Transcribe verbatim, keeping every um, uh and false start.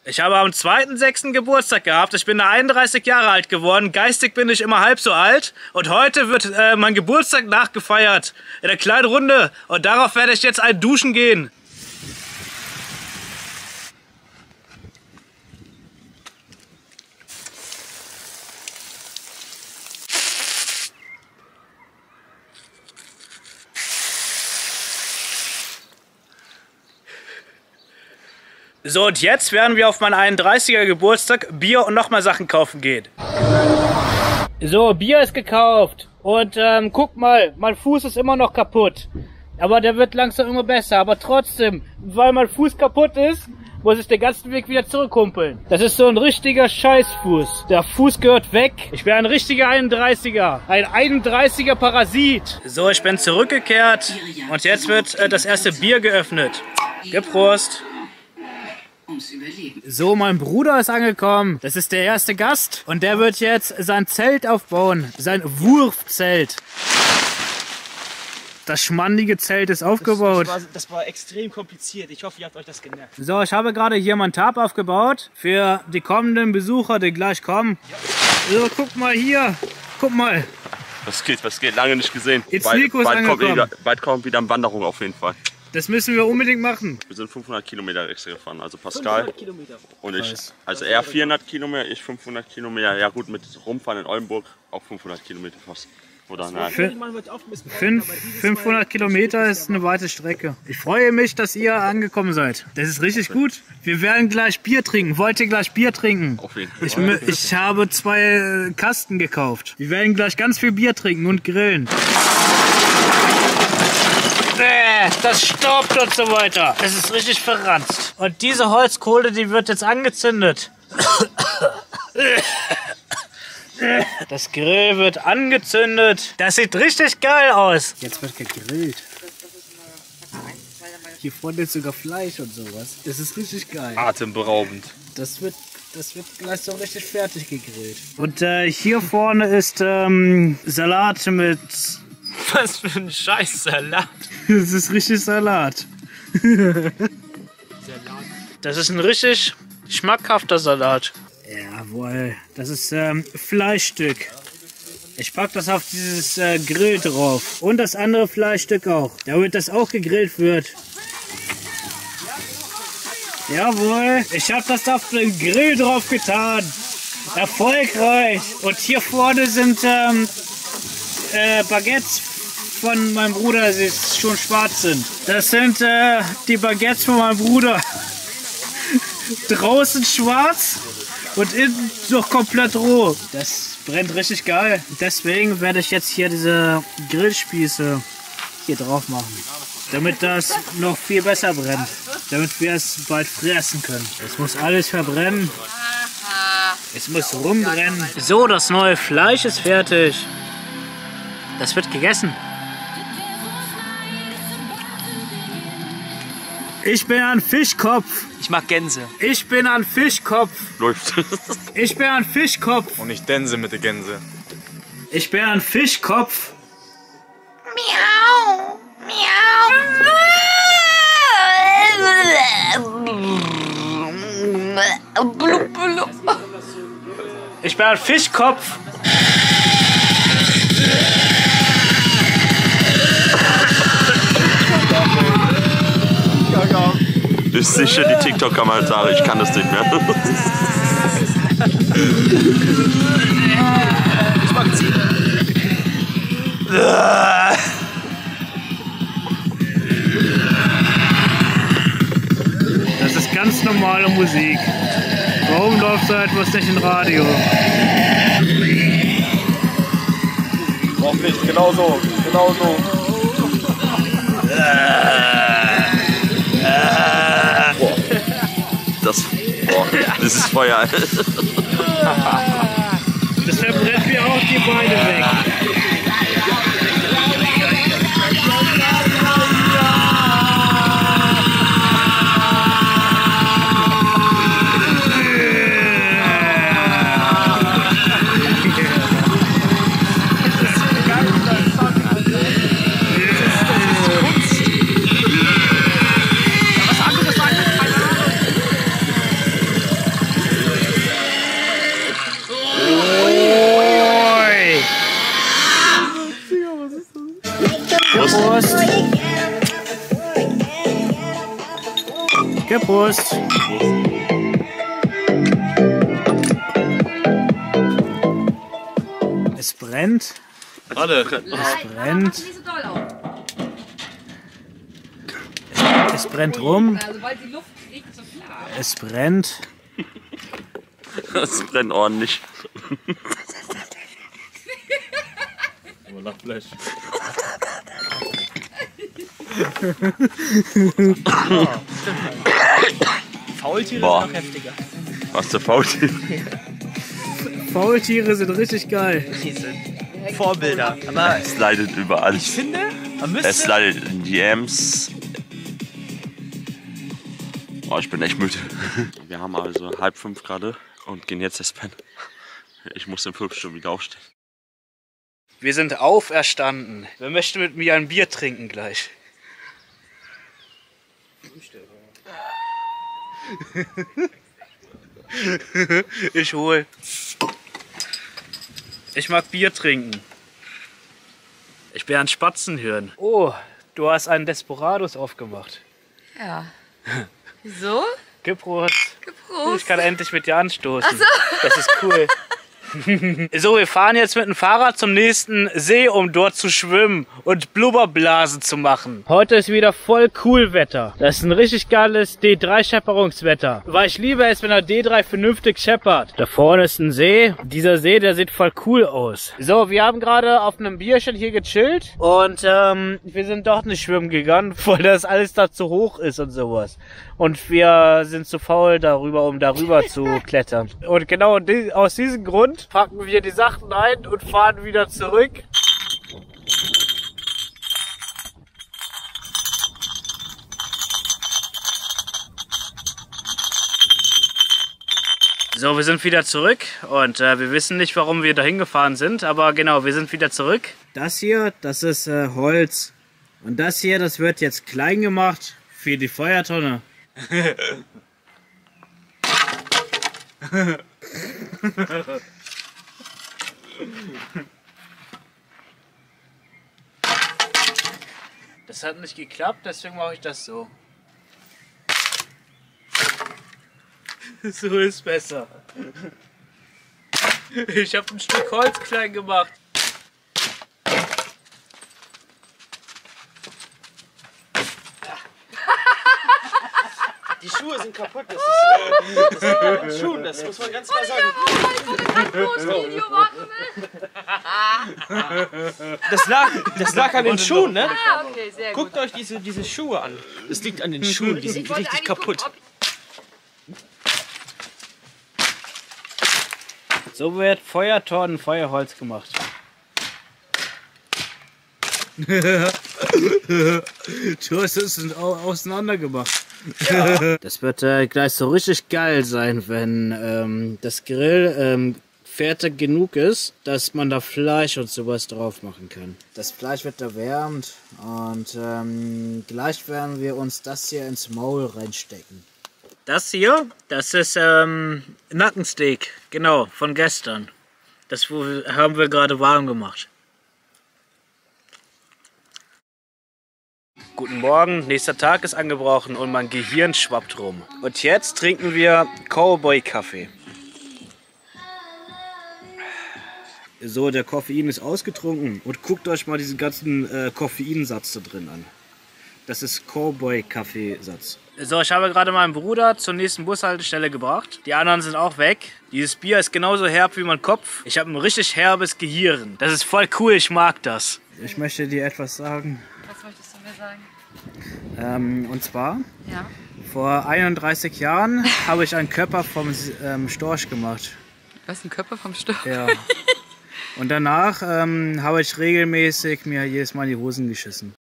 Ich habe am zweiten sechsten Geburtstag gehabt. Ich bin da einunddreißig Jahre alt geworden. Geistig bin ich immer halb so alt. Und heute wird äh, mein Geburtstag nachgefeiert. In der kleinen Runde. Und darauf werde ich jetzt ein Duschen gehen. So, und jetzt werden wir auf meinen einunddreißiger Geburtstag Bier und nochmal Sachen kaufen gehen. So, Bier ist gekauft. Und ähm, guck mal, mein Fuß ist immer noch kaputt. Aber der wird langsam immer besser. Aber trotzdem, weil mein Fuß kaputt ist, muss ich den ganzen Weg wieder zurückkumpeln. Das ist so ein richtiger Scheißfuß. Der Fuß gehört weg. Ich bin ein richtiger einunddreißiger. Ein einunddreißiger Parasit. So, ich bin zurückgekehrt. Und jetzt wird äh, das erste Bier geöffnet. Geprost. So, mein Bruder ist angekommen. Das ist der erste Gast. Und der wird jetzt sein Zelt aufbauen. Sein Wurfzelt. Das schmandige Zelt ist aufgebaut. Das, das, war, das war extrem kompliziert. Ich hoffe, ihr habt euch das gemerkt. So, ich habe gerade hier mein Tarp aufgebaut. Für die kommenden Besucher, die gleich kommen. Ja. So, guck mal hier. Guck mal. Was geht, was geht? Lange nicht gesehen. Jetzt bald, bald, kommt wieder, bald kommt wieder eine Wanderung auf jeden Fall. Das müssen wir unbedingt machen. Wir sind fünfhundert Kilometer extra gefahren, also Pascal und ich, also er vierhundert Kilometer, ich fünfhundert Kilometer, ja gut, mit Rumfahren in Oldenburg auch fünfhundert Kilometer fast. Oder nein? fünfhundert Kilometer ist eine weite Strecke. Ich freue mich, dass ihr angekommen seid. Das ist richtig gut. Wir werden gleich Bier trinken. Wollt ihr gleich Bier trinken? Auf jeden Fall. Ich, ich habe zwei Kasten gekauft. Wir werden gleich ganz viel Bier trinken und grillen. Das staubt und so weiter. Es ist richtig verranzt. Und diese Holzkohle, die wird jetzt angezündet. Das Grill wird angezündet. Das sieht richtig geil aus. Jetzt wird gegrillt. Hier vorne ist sogar Fleisch und sowas. Das ist richtig geil. Atemberaubend. Das wird, das wird gleich so richtig fertig gegrillt. Und äh, hier vorne ist ähm, Salat mit... Was für ein scheiß Salat. Das ist richtig Salat. Das ist ein richtig schmackhafter Salat. Jawohl, das ist ähm, Fleischstück. Ich pack das auf dieses äh, Grill drauf. Und das andere Fleischstück auch, damit das auch gegrillt wird. Jawohl, ich habe das auf den Grill drauf getan. Erfolgreich. Und hier vorne sind ähm, äh, Baguettes von meinem Bruder, die schon schwarz sind. Das sind äh, die Baguettes von meinem Bruder. Draußen schwarz und innen noch komplett roh. Das brennt richtig geil. Deswegen werde ich jetzt hier diese Grillspieße hier drauf machen. Damit das noch viel besser brennt. Damit wir es bald fressen können. Es muss alles verbrennen. Es muss rumbrennen. So, das neue Fleisch ist fertig. Das wird gegessen. Ich bin ein Fischkopf. Ich mag Gänse. Ich bin ein Fischkopf. Läuft. Ich bin ein Fischkopf. Und nicht Dänse mit der Gänse. Ich bin ein Fischkopf. Miau. Miau. Ich bin ein Fischkopf. Ich sicher die TikTok-Kommentare, ich kann das nicht mehr. Ich mag Ziegen. Das ist ganz normale Musik. Warum läuft so etwas nicht im Radio? Braucht nicht, genau so, genau so. Das, boah, das ist Feuer. Das verbrennt mir auch die Beine weg. Prost. Es brennt. Warte. Es brennt. Es brennt rum. Es brennt. Es brennt ordentlich. Aber nach Fleisch. Faultiere Boah. sind noch heftiger. Was für Faultiere? Faultiere sind richtig geil. Die sind Vorbilder. Aber Es leidet überall. ich finde, man müsste... Es leidet in D Ms. Oh, ich bin echt müde. Wir haben also halb fünf gerade und gehen jetzt ins Pennen. Ich muss in fünf Stunden wieder aufstehen. Wir sind auferstanden. Wer möchte mit mir ein Bier trinken gleich? Ich hol. Ich mag Bier trinken. Ich bin ein Spatzenhirn. Oh, du hast einen Desperados aufgemacht. Ja. Wieso? Geprost. Prost. Ich kann endlich mit dir anstoßen. So. Das ist cool. So, wir fahren jetzt mit dem Fahrrad zum nächsten See, um dort zu schwimmen und Blubberblasen zu machen. Heute ist wieder voll cool Wetter. Das ist ein richtig geiles D drei Schepperungswetter. Weil ich liebe es, wenn der D drei vernünftig scheppert. Da vorne ist ein See. Dieser See, der sieht voll cool aus. So, wir haben gerade auf einem Bierchen hier gechillt und ähm, wir sind doch nicht schwimmen gegangen, weil das alles da zu hoch ist und sowas. Und wir sind zu faul darüber, um darüber zu klettern. Und genau die, aus diesem Grund packen wir die Sachen ein und fahren wieder zurück. So, wir sind wieder zurück und äh, wir wissen nicht, warum wir dahin gefahren sind, aber genau, wir sind wieder zurück. Das hier, das ist äh, Holz und das hier, das wird jetzt klein gemacht für die Feuertonne. Das hat nicht geklappt, deswegen mache ich das so. So ist besser. Ich habe ein Stück Holz klein gemacht. Die Schuhe sind kaputt. Das ist, äh, das liegt an den Schuhen, das muss man ganz klar sagen. Das lag, das lag an den Schuhen, ne? Ah, okay, sehr gut. Guckt euch diese, diese Schuhe an. Das liegt an den Schuhen, die sind richtig kaputt. So wird Feuertonnen Feuerholz gemacht. Du hast es auseinander gemacht. Ja. Das wird äh, gleich so richtig geil sein, wenn ähm, das Grill ähm, fertig genug ist, dass man da Fleisch und sowas drauf machen kann. Das Fleisch wird erwärmt und ähm, gleich werden wir uns das hier ins Maul reinstecken. Das hier, das ist ähm, Nackensteak, genau, von gestern. Das haben wir gerade warm gemacht. Guten Morgen, nächster Tag ist angebrochen und mein Gehirn schwappt rum. Und jetzt trinken wir Cowboy-Kaffee. So, der Koffein ist ausgetrunken und guckt euch mal diesen ganzen äh, Koffeinsatz da drin an. Das ist Cowboy-Kaffeesatz. So, ich habe gerade meinen Bruder zur nächsten Bushaltestelle gebracht. Die anderen sind auch weg. Dieses Bier ist genauso herb wie mein Kopf. Ich habe ein richtig herbes Gehirn. Das ist voll cool, ich mag das. Ich möchte dir etwas sagen. Was möchtest du mir sagen? Ähm, und zwar, Ja. vor einunddreißig Jahren habe ich einen Körper vom ähm, Storch gemacht. Was, ein Körper vom Storch? Ja. Und danach ähm, habe ich regelmäßig mir jedes Mal in die Hosen geschissen.